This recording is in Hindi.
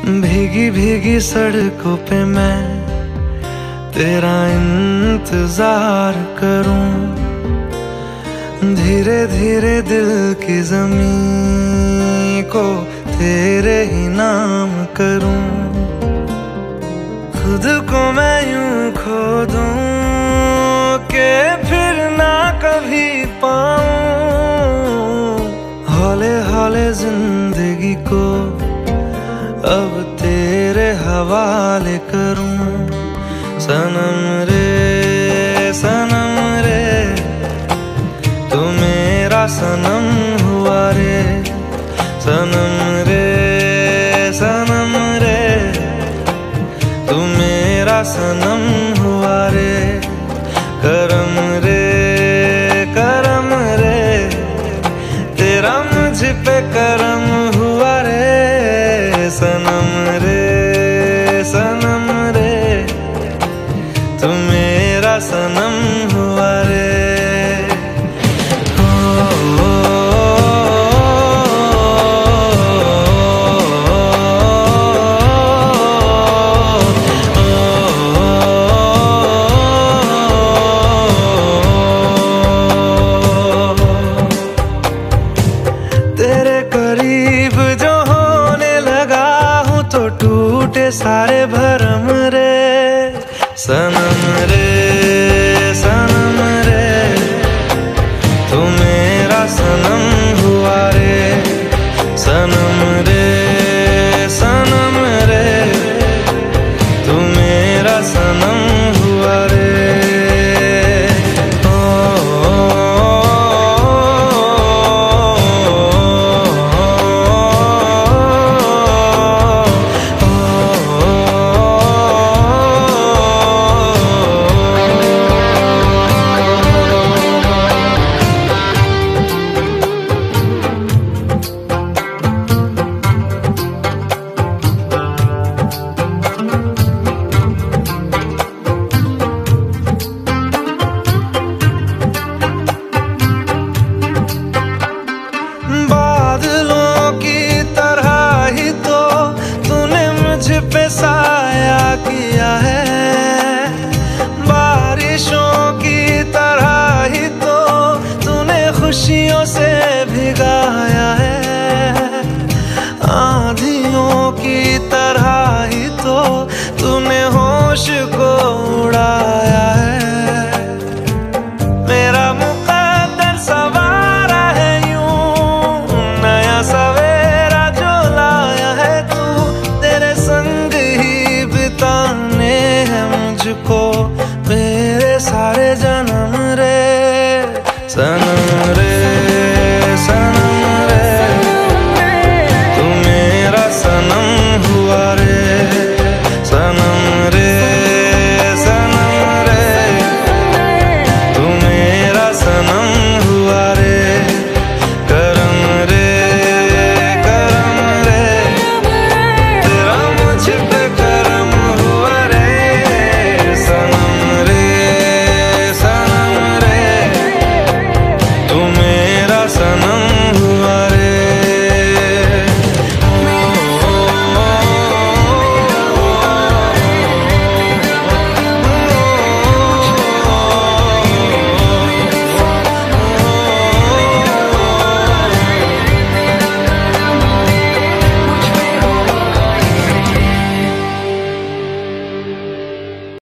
भीगी भीगी सड़कों पे मैं तेरा इंतजार करूं, धीरे धीरे दिल की ज़मीं को तेरे ही नाम करूं। खुद को मैं यूं खो दूं कि फिर ना कभी पाऊं, हौले हौले जिंदगी को अब तेरे हवाले करूं। सनम रे तू मेरा सनम हुआ रे। सनम रे तू मेरा सनम हुआ रे। करम रे तेरा मुझ पे करम हुआ रे। सनम रे तू मेरा सनम हुआ रे। तेरे करीब जो होने लगा हूँ तो टूटे सारे भर